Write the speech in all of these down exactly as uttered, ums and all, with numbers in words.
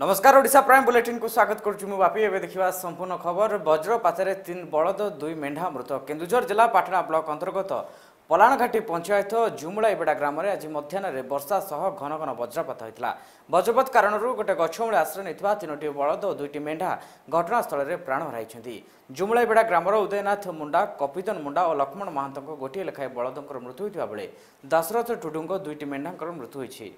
नमस्कार Odisha prime bulletin को स्वागत करुछु मु बापी एबे देखिबा संपूर्ण खबर। वज्रपातरे तीन बलद दुई मेंढा मृत। केन्दुझर जिला पाटना ब्लॉक अंतर्गत पलाणघाटी पंचायत झुमुड़ाईबेड़ा ग्राम में आज मध्याह्न वर्षा सह घन घन वज्रपात होता। वज्रपात कारण गोटे गछमूले आश्रय नहीं तीनो बलद और दुईटी मेंढा घटनास्थल में प्राण हराई। झुमुड़ाईबेड़ा ग्रामर उदयनाथ मुंडा, कपितन मुंडा और लक्ष्मण महांत गोटे लेखाएं बलदों मृत्यु होता बेले दशरथ टुडुंग दुईटी मेंढा मृत्यु होती।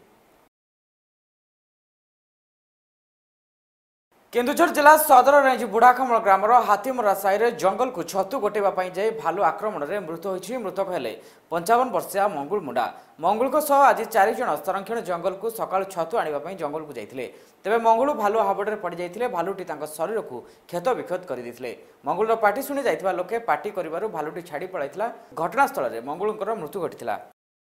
केन्दुझर जिला सदर रेंज बुढ़ाखमल ग्रामर हाथीमरा साई जंगल को छतु गोटेवाई जाए भालू आक्रमण में मृत होती। मृतक हेले पंचावन वर्षिया मंगुल मुंडा। मंगुल आज चार जन संरक्षण जंगल को सका छतु आने जंगल को जाते तेज मंगुल भालू हाबड़े पड़ जाते भालुटी शरीर को क्षत विक्षत करते। मंगुल पार्टी शुणी जाइथिबा लोके पार्टी करिबारु भालुटी छाड़ी पड़ाइथिला। घटनास्थल में मंगुलकर मृत्यु घटिथिला।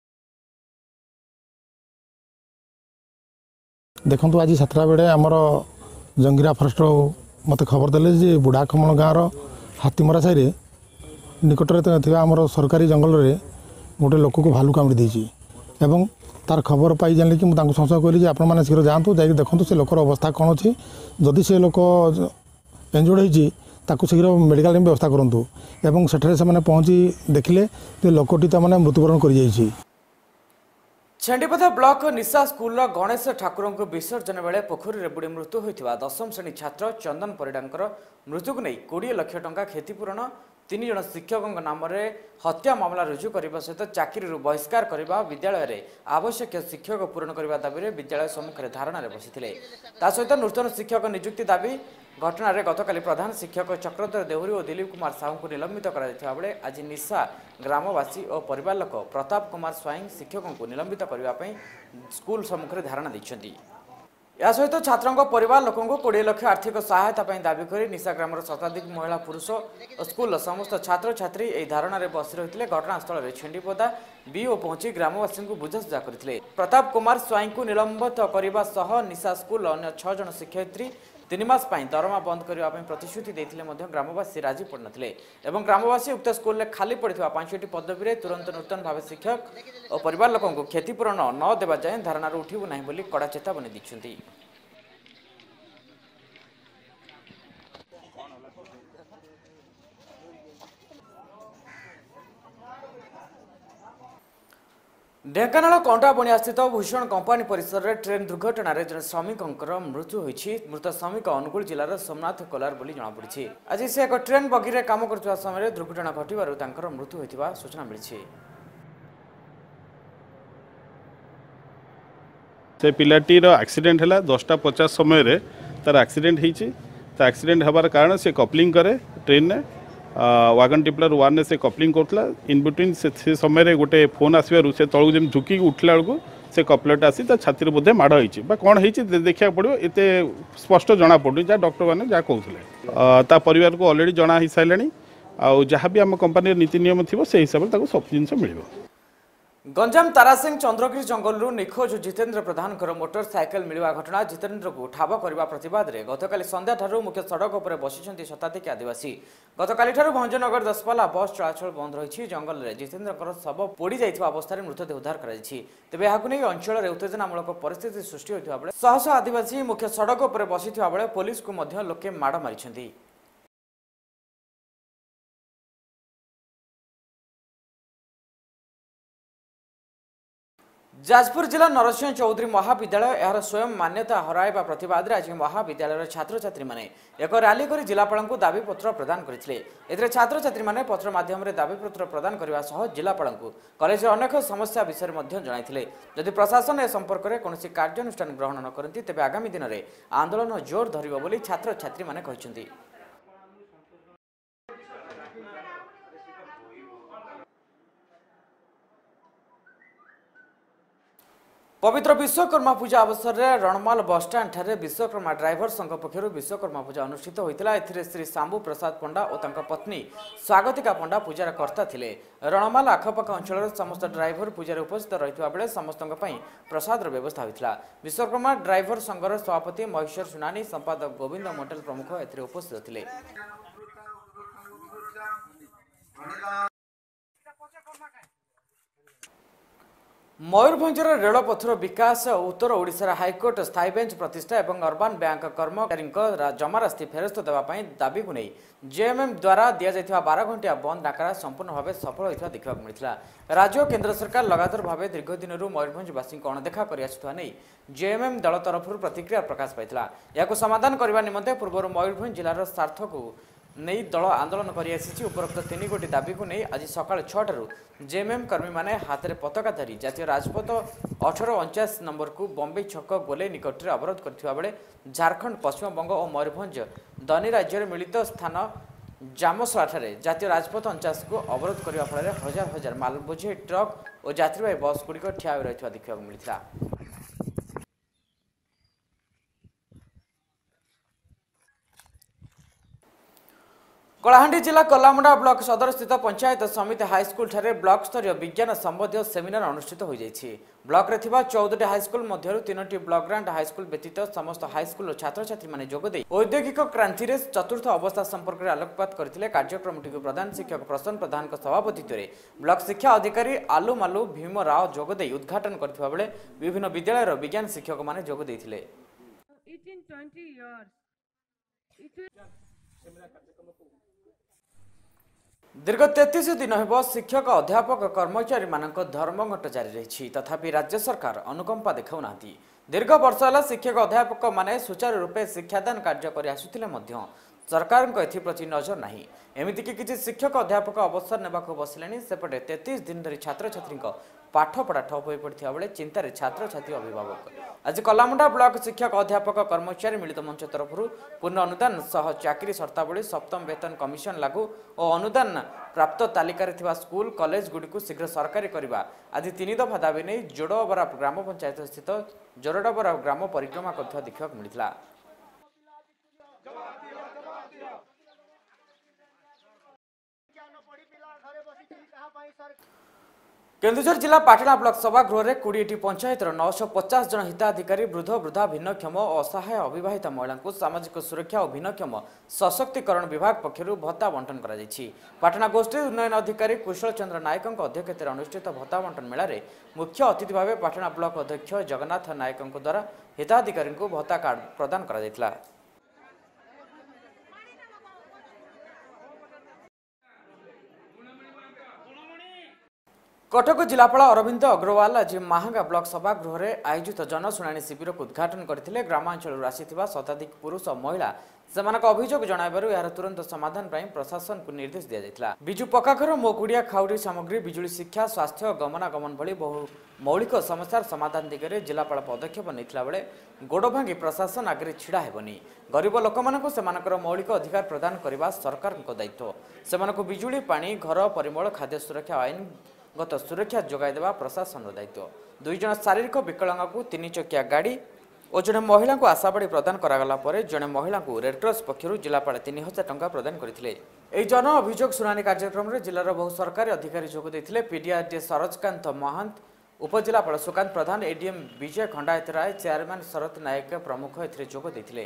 देखंतु आज सातटा बेले आमर जंगीरा फरेस्ट मत खबर देले जे बुढ़ाखमल गाँव हाथीमरा साई निकटरे आमर सरकारी जंगल में गोटे लोक को भालू कामुड़ी देछि एवं तार खबर पाई जान कि मुझे संशय कहली आपण मैंने शीघ्र जातु जा देखूँ से लोकर अवस्था कौन अच्छी जदि से लोक इंजुर्ड होती शीघ्र मेडिकल व्यवस्था करूँ एवं सेठे से पहुँची देखिले लोकटी तमाने मृत्युवरण कर। छेंडीपदा ब्लॉक निशा स्कूल गणेश ठाकुर को विसर्जन बेले पोखरी बुड़ी मृत्यु होता दशम श्रेणी छात्र चंदन परिडांकर मृत्यु को नहीं कोड़े लक्ष टंका क्षतिपूरण तीन जन शिक्षकों नाम हत्या मामला रुजु करने सहित चाकरी बहिष्कार करने विद्यालय में आवश्यक शिक्षक पूरण करने दाबी में विद्यालय सम्मुखें धारणा बसी सहित नूतन शिक्षक नियुक्ति दाबी घटना गतकाली प्रधान शिक्षक चक्रधर देहुरी और दिलीप कुमार साहू को निलंबित करा बेले आज निशा ग्रामवासी और परिवार लोक प्रताप कुमार स्वाईं शिक्षकों को निलंबित करने स्कूल सम्मुखें धारणा देते। या सहित छात्रों परिवार लोकों को कोड़े लक्ष आर्थिक सहायता दाबी कर निशा ग्रामर शताधिक महिला पुरुष और स्कूल समस्त छात्र छात्री यह धारणा बसी रही। घटनास्थल में छेंडीपदा बीओ पहुंची ग्रामवासी को बुझासुझा करते। प्रताप कुमार स्वाईं को निलंबित करने सह निशा स्कूल अन्य छह जन शिक्षयित्री तीन मास दरमा बंद करने प्रतिश्रुति देते ग्रामवासी राजी पड़ नथिले एवं ग्रामवासी उक्त स्कूल में खाली पड़ा पांचटी पदवी में तुरंत नूतन भाव शिक्षक और परिवार लोकों को क्षतिपूरण न देवा जाए धारणा उठू ना बोली कड़ा चेतावनी दी। ढेंकानाल कंटाबणिया स्थित भूषण कंपानी परिसर में ट्रेन दुर्घटना रे जन श्रमिक मृत्यु होती। मृत श्रमिक अनुगुल जिलार सोमनाथ कोलार बोली जमापड़ी। आज से एक ट्रेन बगी में काम कर समय दुर्घटना घटवर मृत्यु होता सूचना मिली। से पिलाटीर एक्सीडेंट है दसटा पचास समय तार एक्सीडेंट होती। एक्सीडेंट हबार कारण से कपलिंग करे ट्रेन ने वागन टिप्लर वन ने से कपलिंग करता इन बिटवीन से, से समय गोटे फोन आसवर से तलू जमी झुकी उठला बेलू से कपलट आसी छाती बोधे माड़ होती कौन होती देखा पड़ो एत स्पष्ट जना पड़ू जहाँ डॉक्टर मैंने जहाँ कहते परिवार को ऑलरेडी जना ही सारे आउ जहाँ भी आम कंपानी नीति नियम थी से हिसाब से सब जिन मिल। गंजाम तारासिंह चंद्रगिरी जंगल निखोज जितेन्द्र प्रधान मोटरसाइकेल मिलवा घटना जितेन्द्र को ठाब करने प्रतिवाद में गतकाली संध्या ठारू मुख्य सड़क पर बसी शताधिक आदिवासी। गतकाली भंजनगर दशपाला बस चलाचल बंद रही। जंगल में जितेन्द्र शव पोड़ी जाइथिबा अवस्था मृतदेह उद्धार कर तेज यह अंचल में उत्तेजनामूलक परिस्थिति सृष्टि होता बेले शह शह आदिवासी मुख्य सड़क पर बसी बेले पुलिस को लोके माड़ मारी। जाजपुर जिला नरसिंह चौधरी महाविद्यालय यार स्वयं मान्यता हराइबा प्रतिवाद में आज महाविद्यालय छात्र छात्री माने एक रैली कर जिलापाल को दाबीपत्र प्रदान करते। छात्र छात्री माने पत्र माध्यम दाबीपत्र प्रदान करने सह जिलापाल को कॉलेज अनेक समस्या विषय जनाइथिले। जदि प्रशासन ए संपर्क में कौन कार्यानुष्ठान ग्रहण न करती तेज आगामी दिन में आंदोलन जोर धरिब बोली छात्र छात्री माने कहते। पवित्र विश्वकर्मा पूजा अवसर में रणमाल बसस्टाण्ड ठारे विश्वकर्मा ड्राइवर संघ पक्षर विश्वकर्मा पूजा अनुष्ठित होता। एथिरे श्री शांबु प्रसाद पंडा और तांका पत्नी स्वागतिका पंडा पूजार कर्ता थिले। रणमाल आखपाख अंचल समस्त ड्राइवर पूजार उपस्थित रही बेले समस्त प्रसाद व्यवस्था होता। विश्वकर्मा ड्राइवर संघर सभापति महेश्वर सुनानी, संपादक गोविंद मंडल प्रमुख एथिरे उपस्थित थिले। मयूरभंजर रेलपथर विकास उत्तर ओडिशा हाइकोर्ट स्थायी बेंच प्रतिष्ठा और अर्बान बैंक कर्मचारी जमाराशि फेरस्त देवाई दाबी को नहीं जेएमएम द्वारा दि जाइथिबा बारह घंटिया बंद डाकरा संपूर्ण भाव सफल होता देखा मिलता। राज्य और केन्द्र सरकार लगातार भाव दीर्घ दिन मयूरभंजवासी को अणदेखा नहीं जेएमएम दल तरफ प्रतिक्रिया प्रकाश पाइला। या समाधान करने निमंते पूर्व मयूरभंज जिलार स्वार्थ को नहीं दल आंदोलन कर उपरोक्त तीन गोटी दाबी को नहीं आज सकाल छटार जेएमएम कर्मी माने हाथ में पताका धरी जातीय राजपथ अठर अंचाश नंबर को बम्बई छक गोले निकट में अवरोध करथिबा बेले झारखंड पश्चिमबंग और मयूरभंज दनी राज्य मिलित स्थान जामसलाठारे जातीय राजपथ अंचाश को अवरोध करने फल हजार हजार मालबोझे ट्रक और यात्रीवाही बस गुड़िक ठिया रही देखा मिलता। कलाहांडी जिला कलामुंडा ब्लॉक सदर स्थित पंचायत समिति हाईस्कल ठारे ब्लॉक स्तरीय विज्ञान संबंधी सेमिनार अनुष्ठित हो जाइछि। ब्लॉक रे थिबा चौदह हाईस्कल मध्यरु तीनोटी ब्लॉक ग्रांट हाईस्कल व्यतीत समस्त हाईस्कल छात्र छात्री माने जोग देई औद्योगिक क्रांति रे चतुर्थ अवस्था संपर्क में आलोकपात करथिले। कार्यक्रमटी प्रधान शिक्षक प्रसन्न प्रधान सभापतित्व में ब्लॉक शिक्षा अधिकारी आलू मालू भीम राव जोग देई उद्घाटन करथिबा बेले विभिन्न विद्यालय विज्ञान शिक्षक माने जोग देइथिले। दीर्घ तैंतीस दिन हेब शिक्षक अध्यापक कर्मचारी मानक धर्मघट जारी रही तथापि राज्य सरकार अनुकंपा देखा। दीर्घ वर्ष है शिक्षक अध्यापक माने सुचारू रूपे शिक्षादान कार्य कर आसुथिले मध्य सरकार एप्रति नजर नहीं। एमतीक किसी शिक्षक अध्यापक अवसर नेबा बसिले सेपटे तैंतीस दिन धरी छात्र छात्री पाठपढ़ा ठप हो पड़ा बेले चिंतार छात्र छात्री अभिभावक आज कलामुंडा ब्लॉक शिक्षक अध्यापक कर्मचारी मिलित मंच तरफ पूर्ण अनुदान सह चाकरी शर्तावली सप्तम वेतन कमिशन लागू और अनुदान प्राप्त तालिकार थिबा स्कूल कॉलेज गुड़ी को शीघ्र सरकारी करने आदि तीन दफा दाबी नहीं जोड़बरा ग्राम पंचायत स्थित जोरडबरा ग्राम परिक्रमा करथिबा देखा मिलता। केन्दुझर जिला पाटना ब्लॉक सभागृह में कोड़े पंचायत नौश पचास जन हिताधिकारी वृद्ध वृद्धा भिन्नक्षम और असहाय अविवाहिता महिला सामाजिक सुरक्षा और भिन्नक्षम सशक्तिकरण विभाग पक्षर भत्ता बंटन कर पाटना गोष्ठी उन्नयन अधिकारी कुशल चंद्र नायक अध्यक्षत अनुष्ठित भत्ता बंटन मेला में मुख्य अतिथि भाव पाटना ब्लॉक अध्यक्ष जगन्नाथ नायक द्वारा हिताधिकारी भत्ता कार्ड प्रदान कर कटक जिलापाल अरविंद अग्रवाल आज महांगा ब्लॉक सभागृह में आयोजित जनशुणाणी शिविर को उद्घाटन करते। ग्रामांचल आसीथिबा शताधिक पुरुष और महिला सेमानक अभियोग जणाइबारु यार तुरंत समाधान पाई प्रशासन को निर्देश दिया जायतिला। बिजु पक्काघर मोकुड़िया खाउड़ी सामग्री बिजुली शिक्षा स्वास्थ्य और गमनागमन भली बहु मौलिक समस्यार समाधान दिगरे जिलापाल पदक्षेप नैथिला बेले गोड़ भांगी प्रशासन आगे छिड़ा हेबनी। गरीब लोकमानकु सेमानकर मौलिक अधिकार प्रदान करने सरकार दायित्व सेमानकु बिजुली पानी घर परिमल खाद्य सुरक्षा आईन गत सुरक्षा जोगाई देवा प्रशासन दायित्व। दुई जन शारीरिक विकलांग को तीन चकिया गाड़ी और जड़े महिला को आशाबाड़ी प्रदान करागला पर जड़े महिला को रेडक्रॉस पक्षर जिलापाल तीन हजार टंका प्रदान करथिले। एही जन अभियोग शुणाणी कार्यक्रम में जिलार बहु सरकारी अधिकारी जोग देथिले। पीडीआरडी सरजकांत महंत उपजिलापाल सुकांत प्रधान एडीएम विजय खंडायत राय चेयरमैन शरत नायक प्रमुख एथिरे जोग देथिले।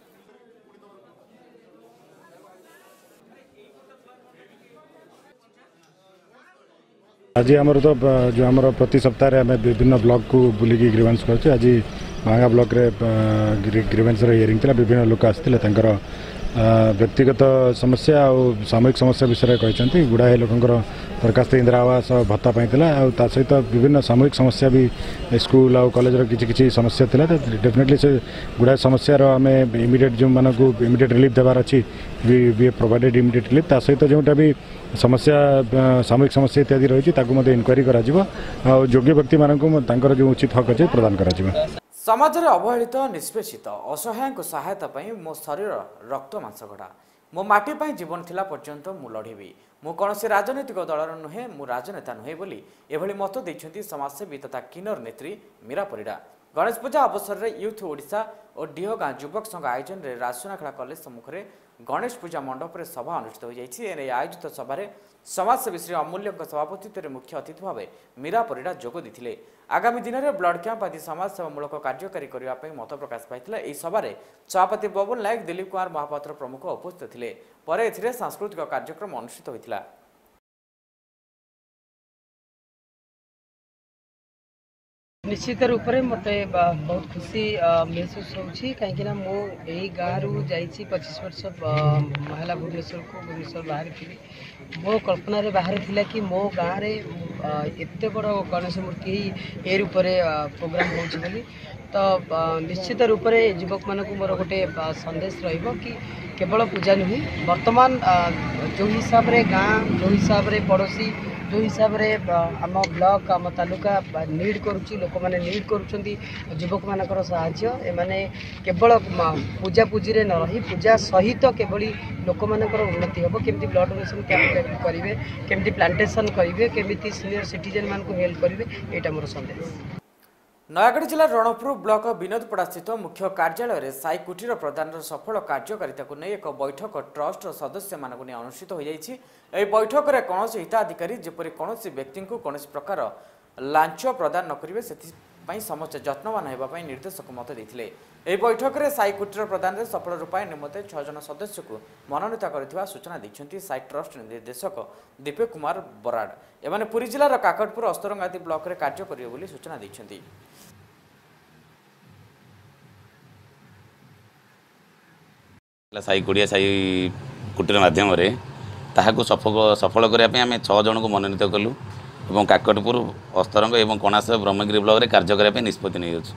आज आमर तो जो आमर प्रति सप्ताह आम विभिन्न ब्लॉक को बुलिकी ग्रीवेंस कर आज महांगा ब्लॉक रे ग्रीवेंस हियरिंग था। विभिन्न लोक आसते व्यक्तिगत समस्या और सामूहिक समस्या विषय कहते गुड़ाए लोकंर दरखास्त इंदिरा आवास भत्ता पाई सहित विभिन्न सामूहिक समस्या भी स्कूल और कॉलेज किसी किसी समस्या थी। डेफिनेटली से गुड़ाए समस्यार आम इमिडिएट जो मानक इमिडिएट रिलीफ देवार अच्छी बी प्रोवाइडेड इमिडिएट रिलीफ सहित जोटा भी समस्या सामूहिक समस्या इत्यादि रही इनक्वारी कर योग्य व्यक्ति मानक जो उचित हक अच्छे प्रदान कर समाज में अवहेलित निष्पेषित असहाय सहायता मो शरीर रक्त मांस गढ़ा मो माटी पाई जीवन थिला पर्यंत मु लड़ेबी मु कौन से राजनैतिक दलर नुहे मु राजनेता नुहे बोली एभली मत देइछन्ती समाजसेवी तथा किन्नर नेत्री मीरा परिडा। गणेश पूजा अवसर में यूथ ओडिशा और डीहगाँ युवक संघ आयोजन में राजसुनाखेड़ा कॉलेज सम्मुखें गणेश पूजा मंडप में सभा अनुष्ठित हो जाए। आयोजित सभा समाजसेवी श्री अमूल्य सभापतित्व में मुख्य अतिथि भाव मीरा परिडा जोग देथिले। आगामी दिन में ब्लड कैंप आदि समाजसेवामूलक कार्यकारी करने मत प्रकाश पाई। यह सभा सभापति बबुल नायक दिलीप कुमार महापात्र प्रमुख उपस्थित थे। सांस्कृतिक कार्यक्रम अनुष्ठित होता। निश्चित रूप से मत बहुत खुशी महसूस होची कहीं मो यही गाँव जाइए पच्चीस वर्ष महिला भुवनेश्वर को भुवनेश्वर बाहर थी मो कल्पना रे बाहर थिला कि मो गाँव में एत बड़ गणेश मूर्ति ए रूप प्रोग्राम होली तो निश्चित रूप से युवक मान मोर गोटे संदेश रही केवल पूजा नुहे वर्तमान जो हिसाब रे गाँ जो हिसाब रे पड़ोसी जो हिसाब रे आम ब्लॉक आम तालुका नीड करुच्ची लोक मैंने नीड करुँच युवक मानकर साहाय्य एमाने केवल पूजा पूजी रे न रही पूजा सहित केवल लोक मानकर उन्नति हम केमती ब्लड डोनेशन कैंप करेंगे केमती प्लांटेशन करेंगे केमती सीनियर सिटीजन मान को हेल्प करेंगे यहाँ मोर संदेश। नयागढ़ जिला रणपुर ब्लॉक विनोदपड़ा स्थित मुख्य कार्यालय में साई कुटीर प्रदान सफल कार्यकारिता को नहीं एक बैठक ट्रस्ट सदस्य मान अनुष्ठित हो जाएगी। यह बैठक में कौन हिताधिकारी जपरी कौन व्यक्ति को कौन प्रकार लांच प्रदान न करेंगे से समस्त जत्नवान होगापी निर्देशक मत देते। यह बैठक में साई कुटीर प्रदान सफल रूपायन निमंते छह जन सदस्य को मनोनीत कर सूचना देते साई ट्रस्ट निर्देशक दीपक कुमार बराड़। एमाने पुरी जिलार काकटपुर अस्तरंगादी ब्लॉक में कार्य करेंगे सूचना देते। साई कुड़िया साई कुटीर मध्यम सफल सफल करने आम छः जन को मनोनीत कलु और काकटपुर अस्तरंग और कणास ब्रह्मगिरी ब्लॉक में कार्य करने निष्पत्ति नहीं होची।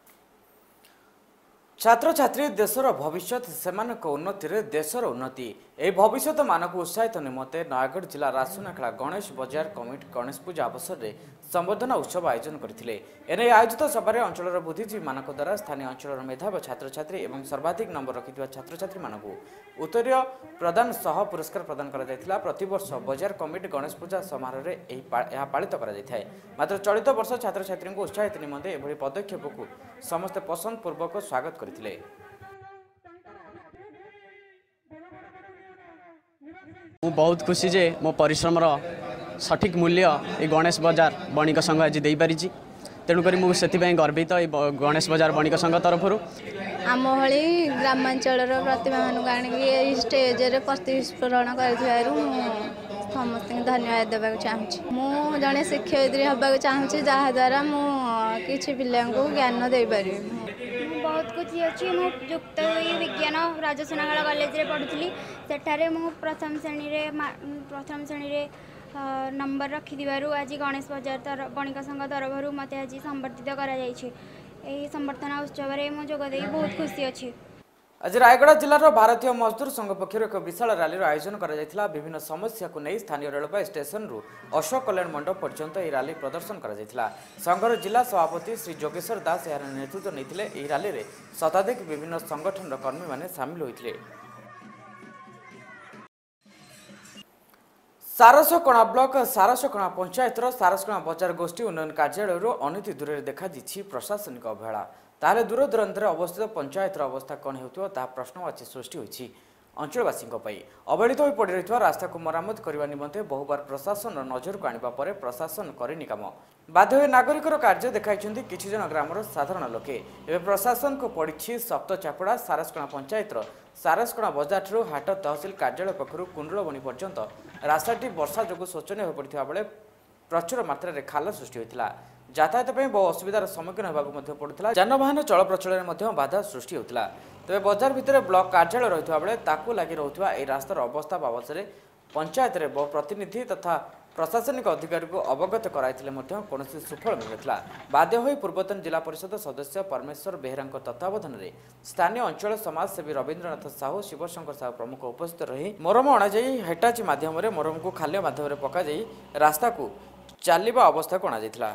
छात्र छात्री देशर भविष्य सेमानक उन्नति रे देशर उन्नति ए भविष्य मानक उत्साहित निमंते नयागढ़ जिला रासुनाखेड़ा गणेश बजार कमिटी गणेश पूजा अवसर में संबर्धना उत्सव आयोजन करथिले। एने आयोजित सभारे अंचलर बुद्धिजीवी मानक द्वारा स्थानीय अंचलर मेधावी छात्र छात्री एवं सर्वाधिक नंबर रखिथिबा छात्र छात्री मानकु उत्तरीय प्रदान सह पुरस्कार प्रदान करा जायथिला। प्रतिवर्ष बजार कमिटी गणेश पूजा समारोह रे एही यह पालित करा जायथाय। मात्र चलित वर्ष छात्र छात्री को उत्साहित निमंते एभली पदक्षेप को समस्त पसंद पूर्वक स्वागत करथिले। मु बहुत खुशी जे मो परिश्रम सठिक मूल्य ये गणेश बजार बणिक संघ आज दे पारि तेणुक मुझे गर्वित गणेश बजार बणिक संघ तरफ आम भली ग्रामांचल प्रतिभा मानक आनिक स्टेज प्रतिस्फुरण कर समस्त धन्यवाद देवा चाहूँगी। मु जड़े शिक्षयित्री होगा चाहूँगी जहाद्वारा मुझे पिला ज्ञान दे पारि। बहुत खुशी अच्छी मु युक्त विज्ञान राजसुनाखेड़ा कॉलेज रे पढ़ुली सेठारे मु प्रथम श्रेणी रे प्रथम श्रेणी रे नंबर रखिथिबारु आज गणेश बजार तर बणिक संघ तरफ मत आज संबर्धित करा जायछि। एही संबर्धना उत्सव रे मु जोग देई बहुत खुशी अच्छी। आज रायगढ़ जिलार भारतीय मजदूर संघ पक्षर एक विशाल रैली आयोजन करा विभिन्न समस्या को नहीं स्थानीय रेलवे स्टेशन रु अशोक कल्याण मंडप पर्यंत यह रैली प्रदर्शन करा संघर जिला सभापति श्री जोगेश्वर दास यार नेतृत्व नहीं रैली में शताधिक विभिन्न संगठन कर्मी माने सामिल होते। सारसकणा ब्लॉक सारसकणा पंचायत सारसकणा बजार गोष्ठी उन्नयन कार्यालय अनति दूर देखा प्रशासनिक अवहेला। ताहले दूर दूरांतर अवस्थित पंचायतर अवस्था कौन हो प्रश्नवाची सृष्टि होती। अंचलवासी अवहेलित हो पड़ रही रास्ता को मरामत करने निमंते बहुबार प्रशासन नजर को आने पर प्रशासन करनी काम बाध्य हो नागरिकर कार्य देखाई किसी जन ग्रामर साधारण लोके। एवं प्रशासन को पड़ी सप्त चापड़ा सारसकणा पंचायत सारसकणा बजार ठू हाट तहसिल कार्यालय पक्षर कुंडलबणी पर्यंत रास्ताटी वर्षा जो शोचनीय हो पड़ा बेले प्रचुर मात्रा रे खाल सृष्टि होता। यातायात बहु असुविधार सम्मुखीन होगा पड़ता। जानवाहन चल प्रचल में बाधा सृष्टि होता। तेज बजार भितर ब्लॉक कार्यालय रही बेले ताकू लगी रहा यह रास्तार अवस्था बाबद में पंचायत में बहु प्रतिनिधि तथा प्रशासनिक अधिकारी को अवगत कराइले कौन सुफल मिलता। बाध्य हो पूर्वतन जिला परिषद सदस्य परमेश्वर बेहरा तत्वावधान में स्थानीय अंचल समाजसेवी रवीन्द्रनाथ साहू शिवशंकर साहू प्रमुख उपस्थित रही मरम अणाई हेटाची मध्यम मरम को खाल्य मध्यम पक रास्ता को चलवा अवस्था को अणाई।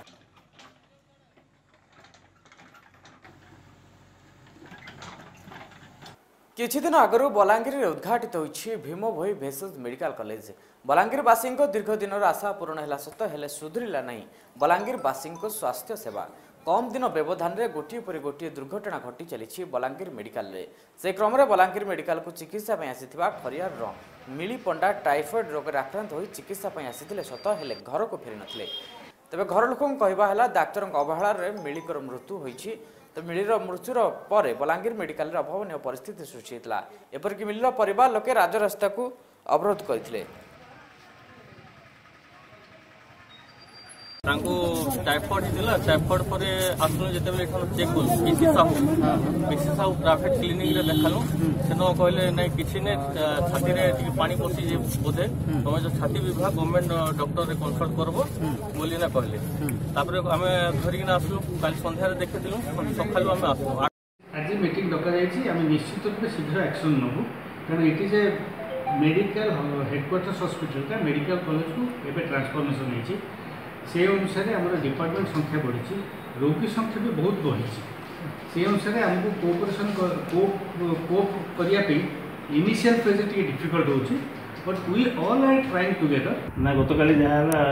किछि दिन आगु बलांगीर में उद्घाटित होइछि भीम भोई भेषज मेडिकल कॉलेज। बलांगीरवासी दीर्घ दिन आशा पूर्ण है सत हेले सुधुरिला नहीं बलांगीरवासी स्वास्थ्य सेवा। कम दिन व्यवधान में गोटे पर गोटे दुर्घटना घटी चली बलांगीर मेडिकल रे। से क्रम में बलांगीर मेडिकल को चिकित्सा आसीथिबा खरियार मिली पंडा टाइफॉइड रोग आक्रांत हो चिकित्सा आसीथिले सत हेले घर को फेरी नथिले। तेबे घर लोकन कहबा हला डाक्टर अवहेला रे मिलिकर मृत्यु होइछि। तो मिलिर मृत्युर पर बलांगीर मेडिकल अभावनीय परिस्थिति सृष्टि होता। एपरिक मिलिर परिवार लोके राजरास्ता को अवरोध करते। टाइफॉइड होता टाइफॉइड पर आसलु जिते चेक कलु PC Sahu PC Sahu private clinic रे देखालु से कहले ना किसी ने छाती में पानी पशि बोधे तुम जो छाती विभाग गवर्नमेंट डॉक्टर रे कंसल्ट करबो बोली ना कहले तापर आम धरिक आसलु कल संध्यारे देखिलु सकालु आम आसलु आज मीटिंग डका जाए निश्चित रूप से शीघ्र एक्शन नबू कारण ये जे medical headquarters hospital medical college को एवं ट्रांसफॉर्मेशन होती से अनुसार आम डिपार्टमेंट संख्या बढ़ी रोगी संख्या भी बहुत बढ़ी से अनुसार आमको कोऑपरेशन कोप करने इनिशियल फेज टी डिफिकल्ट होची but we all are trying together ना गत काली जहाँ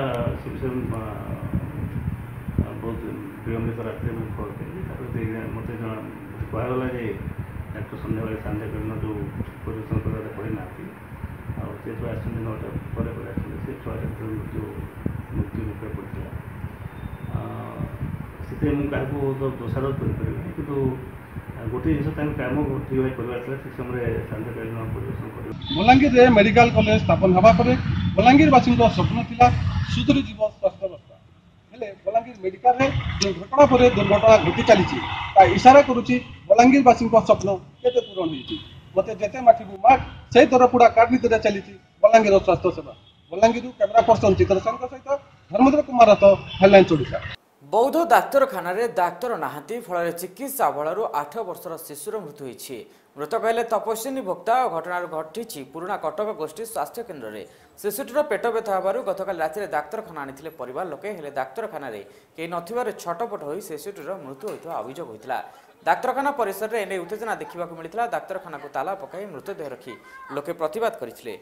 बहुत विलंबित रात खबर पाई मत कहगला डॉक्टर सन्ध्या बेले सांध्या करण जो परिवेशन करते पड़ी ना से छुआ आस नौटा पर से छुआ मृत्यु मृत्यु मुखे पड़ा से क्या तो दोषारोप करें कि गोटे जिन कम ठीक करवार से समय सांध्यकालीन परिवेशन कर बलांगीर मेडिकल कॉलेज स्थापन होगा बलांगीरवासी स्वप्न था सुधरी जीव स्वास्थ्य व्यवस्था हेले बलांगीर मेडिकल जो घटना पर दुर्घटना घटी चली इशारा करुच्ची बलांगीरवासी स्वप्न केते पूरण होती मत जिते माठू माठ से दरपुड़ा कार्ड नीति चली बलांगीर स्वास्थ्य सेवा बलांगीर कैमेरा पर्सन चित्रसेन सहित धर्मेन्द्र कुमार रथ हेडलाइन्स ओडिशा। बौद्ध डाक्तरखाना डाक्तर नाहांती फल चिकित्सा अवहेलू आठ वर्षर शिशुर मृत्यु होती मृतक हेले तपस्विनी भोक्ता घटना घटी पुराणा कटक गोष्ठी स्वास्थ्य केन्द्र में शिशुटीर पेट व्यथा होबारु गतकाल राति डाक्तरखाना आनी परिवार लोके हेले डाक्तरखाना कई नथिबार छटपट हो शिशुटीर मृत्यु होता अभियोग होता डाक्तरखाना परिसर में एने उत्तेजना देखा मिलता डाक्तरखाना को ताला पकाई मृतदेह रखी लोके प्रतिवाद करथिले।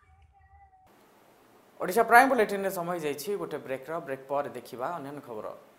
ओडिशा प्राइम बुलेटिन समय जाइए गोटे ब्रेक ब्रेक पर देखा अन्य खबर।